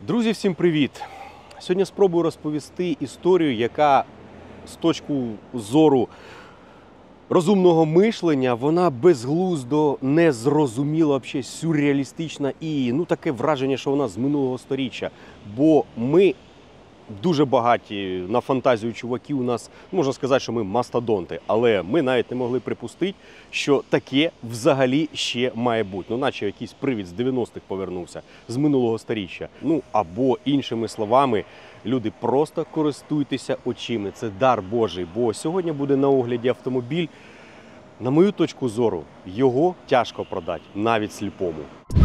Друзі, всім привіт! Сьогодні спробую розповісти історію, яка з точки зору розумного мишлення, вона безглуздо, незрозуміла, взагалі сюрреалістична і таке враження, що вона з минулого сторіччя. Бо ми дуже багаті на фантазію чуваки, у нас, можна сказати, що ми мастодонти, але ми навіть не могли припустити, що таке взагалі ще має бути. Наче якийсь привід з 90-х повернувся, з минулого сторіччя. Або іншими словами, люди, просто користуйтеся очима, це дар Божий, бо сьогодні буде на огляді автомобіль, на мою точку зору, його тяжко продати, навіть сліпому.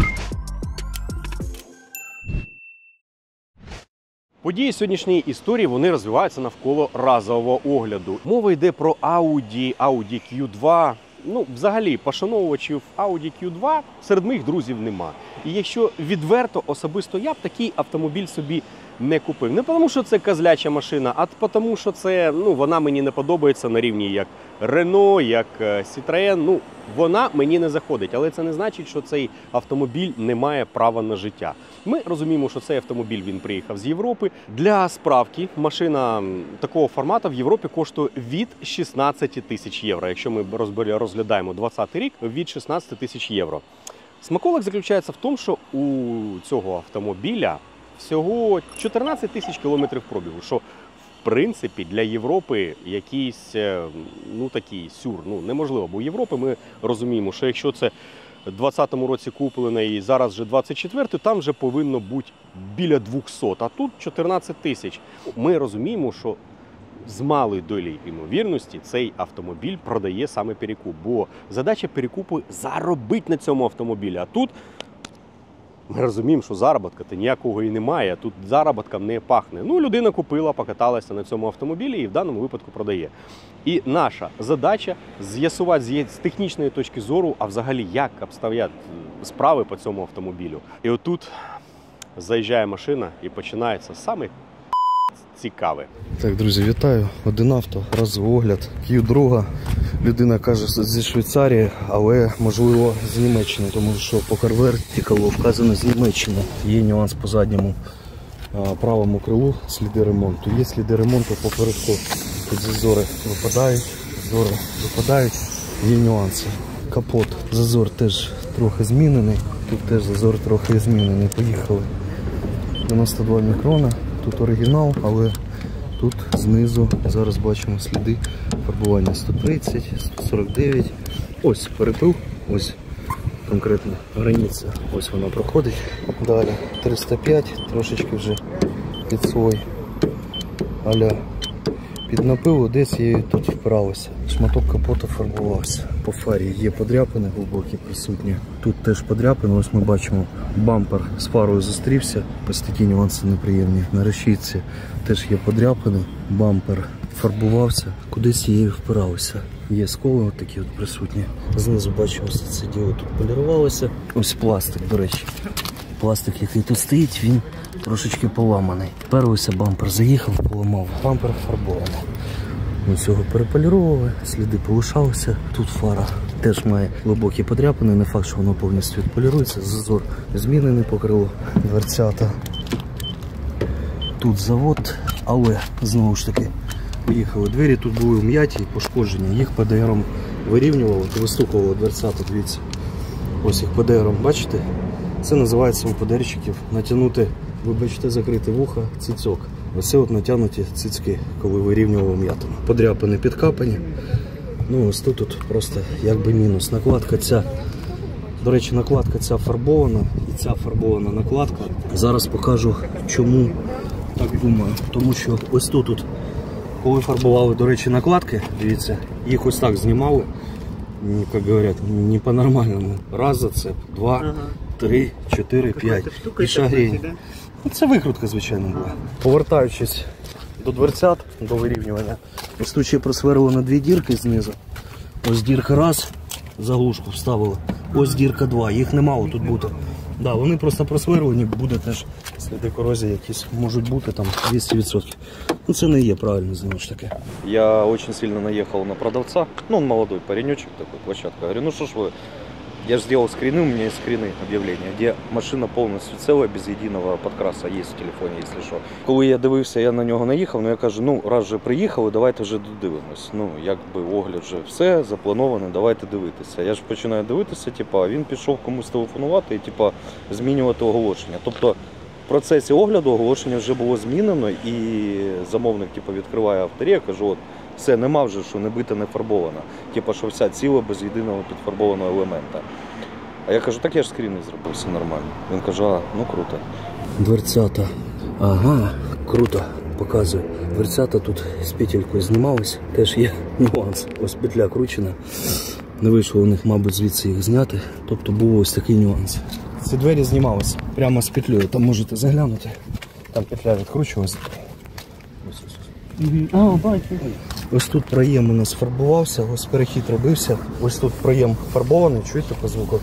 Події сьогоднішньої історії, вони розвиваються навколо разового огляду. Мова йде про Audi Q2. Взагалі, пошановувачів Audi Q2 серед моїх друзів нема. І якщо відверто, особисто я б такий автомобіль собі не купив. Не тому, що це козляча машина, а тому, що це, вона мені не подобається на рівні як Renault, як Citroën. Вона мені не заходить, але це не значить, що цей автомобіль не має права на життя. Ми розуміємо, що цей автомобіль, він приїхав з Європи. Для справки, машина такого формату в Європі коштує від 16 тисяч євро. Якщо ми розглядаємо 2020 рік, від 16 тисяч євро. Смаколик заключається в тому, що у цього автомобіля всього 14 тисяч кілометрів пробігу, що в принципі для Європи якийсь такий сюр, неможливо. Бо у Європи ми розуміємо, що якщо це в 2020 році куплено і зараз вже 24-й, там вже повинно бути біля 200, а тут 14 тисяч. Ми розуміємо, що з малою долею ймовірності цей автомобіль продає саме перекуп, бо задача перекупу – заробити на цьому автомобілі, а тут ми розуміємо, що заробітка-то ніякого і немає, тут заробітком не пахне. Людина купила, покаталася на цьому автомобілі і в даному випадку продає. І наша задача з'ясувати з технічної точки зору, а взагалі як обстоять справи по цьому автомобілю. І отут заїжджає машина і починається саме цікаве. Так, друзі, вітаю. Один авто, разовий огляд. Q2. Людина каже, зі Швейцарії, але можливо з Німеччини, тому що по карвертикалу вказано з Німеччини. Є нюанс по задньому правому крилу, сліди ремонту. Є сліди ремонту по передку. Тут зазори випадають, є нюанси. Капот, зазор теж трохи змінений, тут теж зазор трохи змінений. Поїхали. 92 мікрона, тут оригінал, але тут знизу зараз бачимо сліди фарбування 130, 149. Ось перепил, ось конкретно границя, ось вона проходить. Далі 305, трошечки вже підслой аля під напилу, десь її тут впиралося. Шматок капота фарбувався. По фарі є подряпини глибокі присутні. Тут теж подряпини, ось ми бачимо, бампер з фарою зустрівся. Ось такі нюанси неприємні. На решітці теж є подряпини, бампер фарбувався, кудись її впиралося. Є сколи от такі присутні. Знизу бачимо, все це діло тут полірувалося. Ось пластик, до речі. Пластик, який тут стоїть, він трошечки поламаний. Вперся бампер, заїхав, поламав. Бампер фарбований. Ми цього переполіровували, сліди полишалися. Тут фара теж має глибокі подряпини, не факт, що воно повністю відполірується. Зазор змінений по крилу, дверцята. Тут завод, але знову ж таки поїхали. Двері тут були вм'яті і пошкоджені. Їх ПДРом вирівнювало, вистукувало дверцята, дивіться. Ось їх ПДРом, бачите? Це називається у ПДРщиків натягнути, вибачте, закрити вуха, цицьок. Ось от натягнуті цицьки, коли вирівнював м'ятину. Подряпини підкапані. Ось тут просто якби мінус. Накладка ця, до речі, накладка ця фарбована і ця фарбована накладка. Зараз покажу, чому так думаю. Тому що ось тут, коли фарбували, до речі, накладки, дивіться, їх ось так знімали, як говорять, не по-нормальному. Раз зацеп, 2, 3, 4, 5. І шагрень. Це викрутка, звичайно, була. Повертаючись до дверцят, до вирівнювання, ось тут ще просверлено дві дірки знизу. Ось дірка раз, заглушку вставили. Ось дірка 2, їх не мало тут бути. Да, вони просто просверлені, буде теж сліди корозії якісь можуть бути, там 200%. Це не є правильно, знову ж таки. Я очень сильно наехал на продавца, он молодой паренечек такой, площадка. Говорю, ну что ж вы Я же сделал скрины, у меня есть скрины об'явлення, де машина повністю ціла, без єдиного підкраса, є в телефоні, якщо що. Коли я дивився, я на нього наїхав, ну я кажу, ну раз вже приїхали, давайте вже додивимось. Ну, якби огляд вже все, заплановано, давайте дивитися. Я ж починаю дивитися, типу, а він пішов комусь телефонувати і типу, змінювати оголошення. Тобто в процесі огляду оголошення вже було змінено і замовник типу, відкриває авторі, я кажу, от, все, нема вже, що не бита, не фарбована. Типа, що вся ціла без єдиного підфарбованого елемента. А я кажу, так я ж скріни зробив, все нормально. Він каже, а, ну круто. Дверцята. Ага, круто, показую. Дверцята тут з петелькою знімались. Теж є нюанс. Ось петля кручена. Не вийшло у них, мабуть, звідси їх зняти. Тобто був ось такий нюанс. Ці двері знімалися прямо з петлею. Там можете заглянути. Там петля відкручувалась. Бачу. Ось тут проєм у нас фарбувався, ось перехід робився. Ось тут проєм фарбований, чуєте по звуку?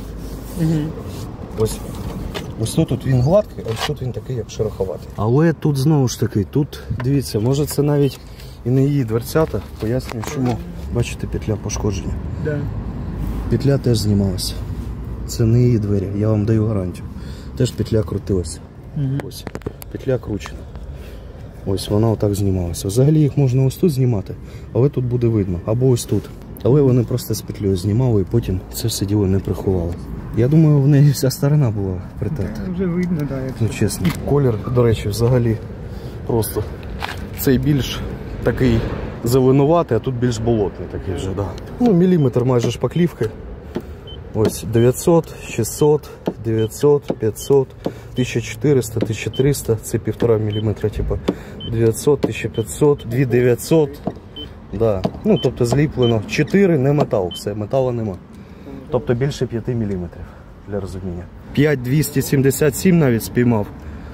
Ось тут він гладкий, а ось тут він такий, як шероховатий. Але тут знову ж таки, тут дивіться, може це навіть і не її дверцята. Пояснюю чому. Бачите, петля пошкодження. Да. Петля теж знімалася. Це не її двері, я вам даю гарантію. Теж петля крутилася. Ось, петля кручена. Ось вона отак знімалася. Взагалі їх можна ось тут знімати, але тут буде видно. Або ось тут. Але вони просто з петлею знімали і потім це все діло не приховали. Я думаю, в неї вся сторона була притерта. Вже видно, так. Да, ну чесно. Колір, до речі, взагалі просто цей більш такий зеленуватий, а тут більш болотний такий вже, да. Ну, міліметр майже шпаклівки. Ось 900, 600, 900, 500, 1400, 1300, це 1,5 мм, типу 900, 1500, 2900, да. Ну, тобто зліплено 4, не метал, все, металу нема. Тобто більше 5 мм, для розуміння. 5277 навіть спіймав.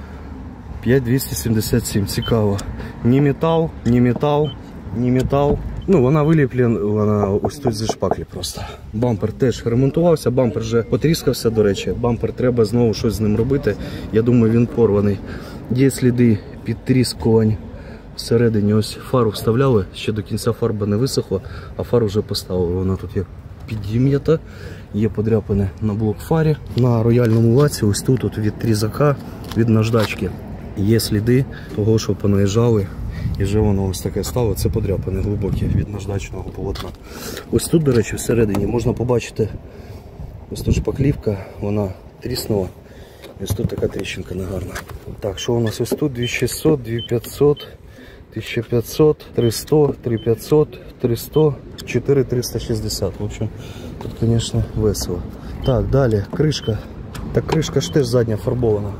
5277, цікаво. Ні метал, ні метал, ні метал. Ну, вона виліплена ось тут зі шпаклі просто. Бампер теж ремонтувався, бампер вже потріскався, до речі. Бампер треба знову щось з ним робити. Я думаю, він порваний. Є сліди підтріскувань всередині. Ось фару вставляли, ще до кінця фарба не висохла, а фару вже поставили. Вона тут як підім'ята, є подряпини на блок-фарі. На рояльному лаці ось тут від трізака, від наждачки є сліди того, що понаїжджали. І вже воно ось таке стало, це подряпини глибокі від наждачного полотна. Ось тут, до речі, всередині можна побачити, ось тут шпаклівка, вона тріснула. Ось тут така тріщинка негарна. Так, що у нас ось тут? 2600, 2500, 1500, 300, 3500, 300, 4360. В общем, тут, звісно, весело. Так, далі, кришка. Так кришка ж теж задня фарбована.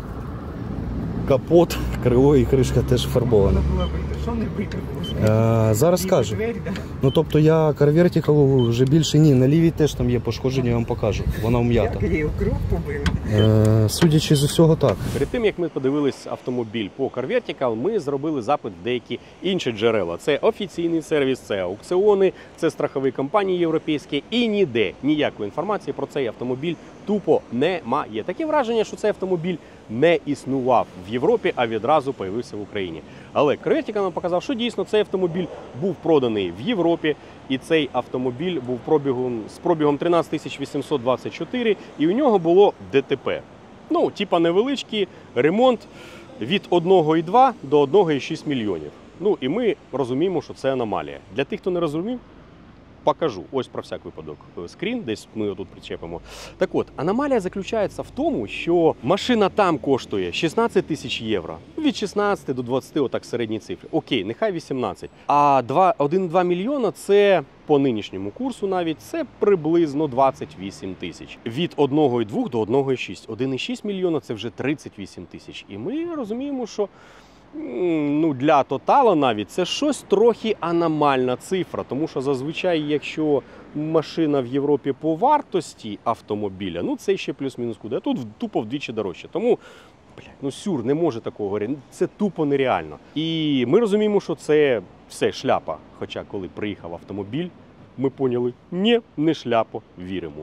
Капот, крило і кришка теж фарбована. Що не бити? Зараз скажу. Ну тобто я Car-Vertical вже більше ні. На лівій теж там є пошкодження, я вам покажу. Вона вм'ята. Як її в круг побили? Судячи з усього, так. Перед тим, як ми подивились автомобіль по Car-Vertical, ми зробили запит в деякі інші джерела. Це офіційний сервіс, це аукціони, це страхові компанії європейські. І ніде ніякої інформації про цей автомобіль тупо немає. Таке враження, що цей автомобіль не існував в Європі, а відразу появився в Україні. Але Car-Vertical нам показав, що дійсно цей автомобіль був проданий в Європі, і цей автомобіль був з пробігом 13 824, і у нього було ДТП. Ну, типа невеличкий ремонт від 1,2 до 1,6 мільйонів. Ну, і ми розуміємо, що це аномалія. Для тих, хто не розумів, покажу. Ось про всяк випадок скрін, десь ми його тут причепимо. Так от, аномалія заключається в тому, що машина там коштує 16 тисяч євро. Від 16 до 20, отак середні цифри. Окей, нехай 18. А 1,2 мільйона – це по нинішньому курсу навіть, це приблизно 28 тисяч. Від 1,2 до 1,6. 1,6 мільйона – це вже 38 тисяч. І ми розуміємо, що ну, для Тотала навіть це щось трохи аномальна цифра, тому що зазвичай, якщо машина в Європі по вартості автомобіля, ну це ще плюс-мінус куди, а тут тупо вдвічі дорожче. Тому, ну сюр, не може такого говорити, це тупо нереально. І ми розуміємо, що це все шляпа, хоча коли приїхав автомобіль, ми поняли, ні, не шляпа, віримо.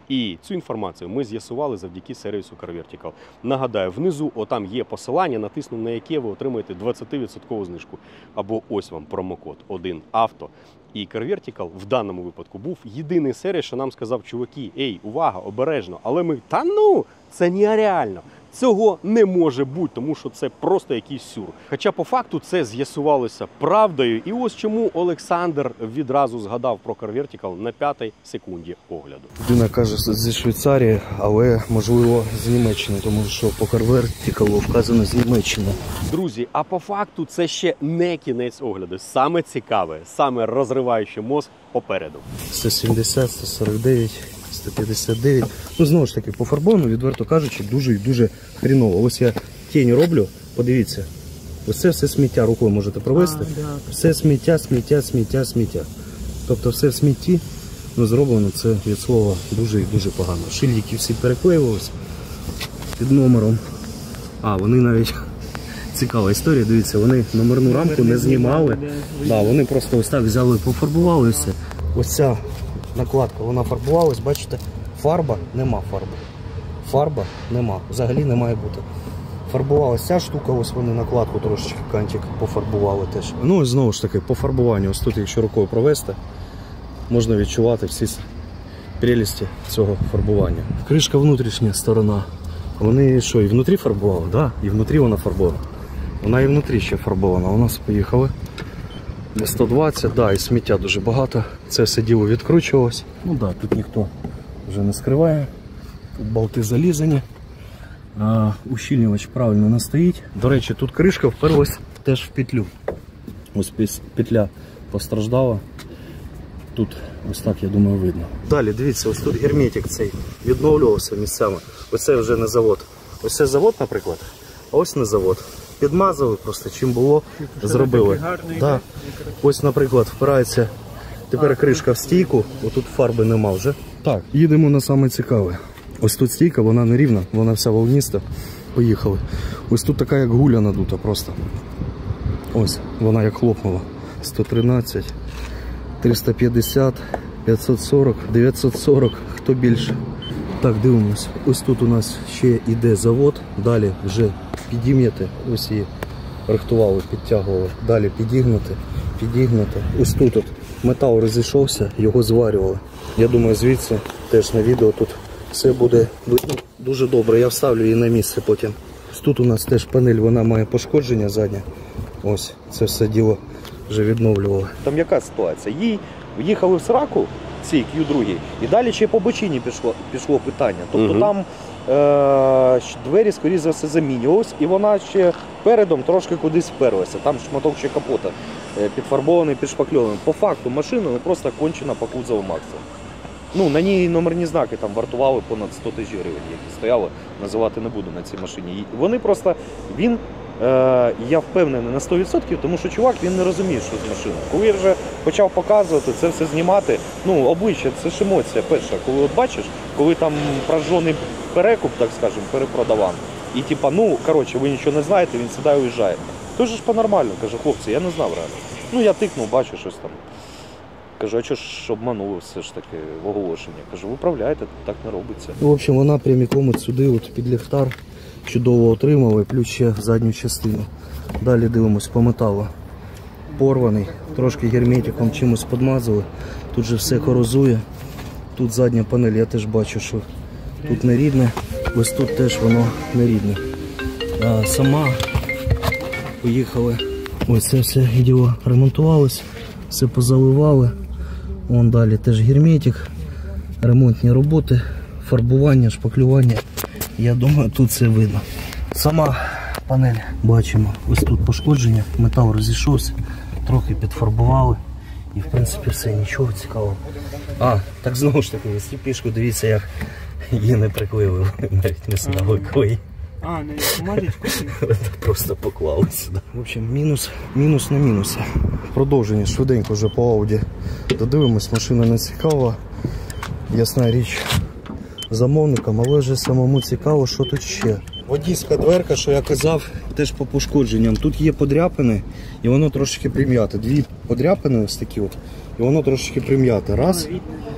І цю інформацію ми з'ясували завдяки сервісу Car Vertical. Нагадаю, внизу отам є посилання, натиснув на яке ви отримаєте 20% знижку. Або ось вам промокод 1авто. І Car Vertical в даному випадку був єдиний сервіс, що нам сказав: чуваки, ей, увага, обережно. Але ми, та ну, це нереально. Цього не може бути, тому що це просто якийсь сюр. Хоча по факту це з'ясувалося правдою. І ось чому Олександр відразу згадав про Car Vertical на 5-й секунді огляду. Людина каже зі Швейцарії, але можливо з Німеччини, тому що по Car Vertical вказано з Німеччини. Друзі, а по факту це ще не кінець огляду. Саме цікаве, саме розриваюче мозг попереду. 170, 149, 159. Ну, знову ж таки, пофарбовано, відверто кажучи, дуже і дуже хріново. Ось я тінь роблю, подивіться. Ось це все сміття, рукою можете провести. Все сміття, сміття, сміття, сміття. Тобто все в смітті, ну, зроблено це від слова дуже і дуже погано. Шильдики всі переклеювалися під номером. А, вони навіть... Цікава історія, дивіться, вони номерну рамку не знімали. Да, вони просто ось так взяли, пофарбували все. Ось ця накладка, вона фарбувалась, бачите, фарба, нема фарби. Фарба нема, взагалі не має бути. Фарбувалася ця штука, ось вони накладку трошечки кантик пофарбували теж. Ну ось знову ж таки, по фарбуванню, ось тут, якщо рукою провести, можна відчувати всі прелісті цього фарбування. Кришка внутрішня сторона. Вони що, і внутрі фарбували? Так, да, і внутрі вона фарбована. Вона і внутрі ще фарбована. У нас поїхали 120, да, і сміття дуже багато. Це все діло відкручувалось. Ну так, да, тут ніхто вже не скриває. Тут болти залізані. Ущільнювач правильно не стоїть. До речі, тут кришка вперлась теж в петлю. Ось петля постраждала. Тут ось так, я думаю, видно. Далі, дивіться, ось тут герметик цей відновлювався місцями. Оце вже не завод. Ось це завод, наприклад, а ось не завод. Підмазали просто, чим було, зробили. Да. Ось, наприклад, впирається тепер кришка в стійку, отут фарби нема вже. Так, їдемо на саме цікаве. Ось тут стійка, вона не рівна, вона вся волніста. Поїхали. Ось тут така, як гуля надута просто. Ось, вона як хлопнула. 113, 350, 540, 940, хто більше. Так, дивимось. Ось тут у нас ще йде завод, далі вже підім'яти, ось її рихтували, підтягували, далі підігнути. Ось тут от метал розійшовся, його зварювали. Я думаю, звідси теж на відео тут все буде видно дуже добре, я вставлю її на місце потім. Ось тут у нас теж панель, вона має пошкодження заднє. Ось, це все діло вже відновлювали. Там яка ситуація? Їй їхали в сраку, цій Q2, і далі ще по бочині пішло питання. Тобто там двері, скоріше за все, замінювалися, і вона ще передом трошки кудись вперлася. Там шматок ще капота підфарбований, підшпакльований. По факту машина не просто кончена по кузову максимум. Ну, на ній номерні знаки там вартували понад 100 тисяч гривень, які стояли, називати не буду на цій машині. І вони просто, я впевнений на 100%, тому що чувак, він не розуміє, що з машиною. Коли я вже почав показувати, це все знімати, ну, обличчя, це ж емоція перша. Коли от бачиш, коли там прожжений перекуп, так скажемо, перепродаван, і типа, ну, коротше, ви нічого не знаєте, він сідає і уїжджає. Той же ж по-нормально, каже, хлопці, я не знав реально. Ну, я тикнув, бачу щось там. Кажу, а чого ж обманули все ж таки в оголошення? Кажу, виправляйте, так не робиться. В общем, вона прямиком от сюди, от під ліхтар, чудово отримала, плюс ще задню частину. Далі дивимось по металу. Порваний, трошки герметиком чимось підмазали. Тут же все корозує. Тут задня панель, я теж бачу, що тут не рідне. Ось тут теж воно не рідне. Сама поїхали. Ось це все діло ремонтувалось, все позаливали. Вон далі теж герметик, ремонтні роботи, фарбування, шпаклювання. Я думаю, тут все видно. Сама панель бачимо, ось тут пошкодження, метал розійшовся, трохи підфарбували. І в принципі все, нічого цікавого. Так знову ж таки, ось пішку, дивіться, як її не приклеїли, навіть не знали клей. Не бумажечку? Просто поклали сюди. В общем, мінус на мінусі. Продовження швиденько вже по Audi додивимось, машина не цікава. Ясна річ замовникам, але вже самому цікаво, що тут ще. Водійська дверка, що я казав, теж по пошкодженням. Тут є подряпини і воно трошки прим'яте. Дві подряпини ось такі от, і воно трошки прим'яте. Раз.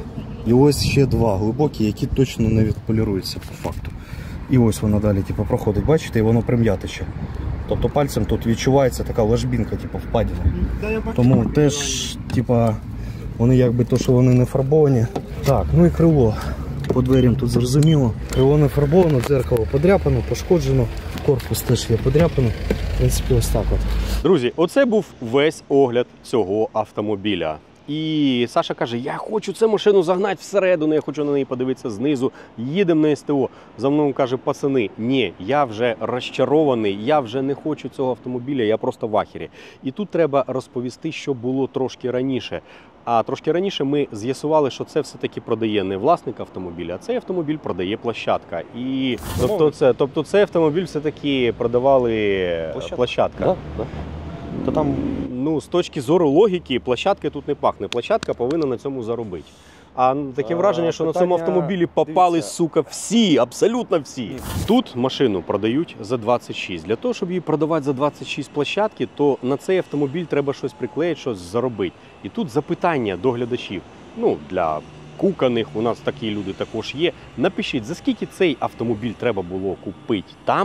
І ось ще два глибокі, які точно не відполіруються по факту. І ось вона далі типу, проходить, бачите, і воно прим'яте ще. Тобто пальцем тут відчувається така ложбінка, типу, впадіна. Тому теж, типа, вони якби то, що вони не фарбовані. Так, ну і крило. По дверям тут зрозуміло. Крило не фарбовано, дзеркало подряпано, пошкоджено. Корпус теж є подряпаний. В принципі, ось так от. Друзі, оце був весь огляд цього автомобіля. І Саша каже, я хочу цю машину загнати всередину, я хочу на неї подивитися знизу, їдемо на СТО. За мною каже, пацани, ні, я вже розчарований, я вже не хочу цього автомобіля, я просто в ахері. І тут треба розповісти, що було трошки раніше. А трошки раніше ми з'ясували, що це все-таки продає не власник автомобіля, а цей автомобіль продає площадка. І тобто цей автомобіль все-таки продавали площадка. Да, да. То там Ну, з точки зору логіки, площадки тут не пахне. Площадка повинна на цьому заробити. А таке враження, що на цьому автомобілі попали, дивіться. сука, всі, абсолютно всі. Тут машину продають за 26. Для того, щоб її продавати за 26 площадки, то на цей автомобіль треба щось приклеїти, щось заробити. І тут запитання до глядачів. Ну, для куканих, у нас такі люди також є. Напишіть, за скільки цей автомобіль треба було купити там,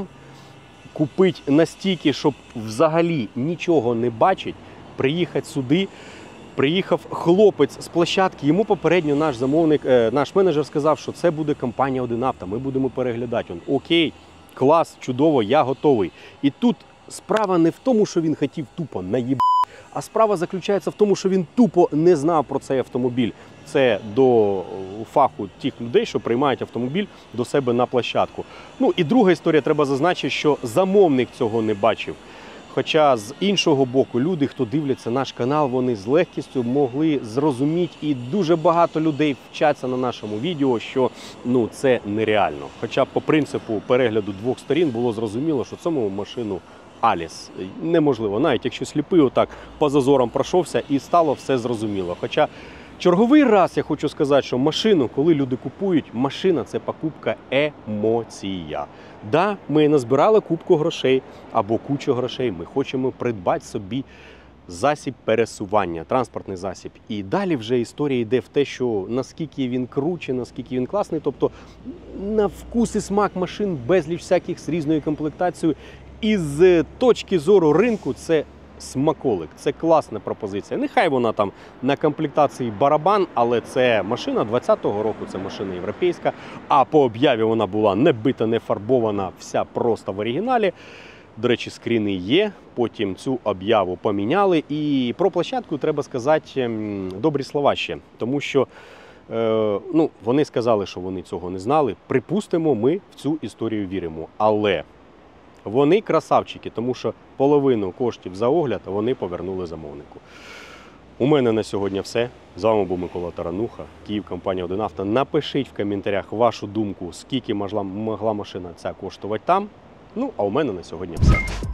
купити настільки, щоб взагалі нічого не бачить, приїхати сюди. Приїхав хлопець з площадки, йому попередньо наш замовник, наш менеджер сказав, що це буде компанія «Один авто», ми будемо переглядати. Він, окей, клас, чудово, я готовий. І тут справа не в тому, що він хотів тупо наїбати, а справа заключається в тому, що він тупо не знав про цей автомобіль. Це до фаху тих людей, що приймають автомобіль до себе на площадку. Ну і друга історія, треба зазначити, що замовник цього не бачив. Хоча з іншого боку, люди, хто дивляться наш канал, вони з легкістю могли зрозуміти, і дуже багато людей вчаться на нашому відео, що ну, це нереально. Хоча по принципу перегляду двох сторін було зрозуміло, що цьому машину Аліс неможливо. Навіть якщо сліпий отак по зазорам пройшовся, і стало все зрозуміло. Хоча черговий раз я хочу сказати, що машину, коли люди купують, машина – це покупка емоція. Да, ми назбирали купку грошей або кучу грошей, ми хочемо придбати собі засіб пересування, транспортний засіб. І далі вже історія йде в те, що наскільки він круче, наскільки він класний, тобто на вкус і смак машин безліч всяких з різною комплектацією. І з точки зору ринку це смаколик, це класна пропозиція. Нехай вона там на комплектації барабан, але це машина 20-го року, це машина європейська, а по об'яві вона була не бита, не фарбована, вся просто в оригіналі. До речі, скріни є, потім цю об'яву поміняли. І про площадку треба сказати добрі слова ще, тому що ну, вони сказали, що вони цього не знали. Припустимо, ми в цю історію віримо, але вони красавчики, тому що половину коштів за огляд вони повернули замовнику. У мене на сьогодні все. З вами був Микола Тарануха, Київ, компанія «Один авто». Напишіть в коментарях вашу думку, скільки могла машина ця коштувати там. Ну, а у мене на сьогодні все.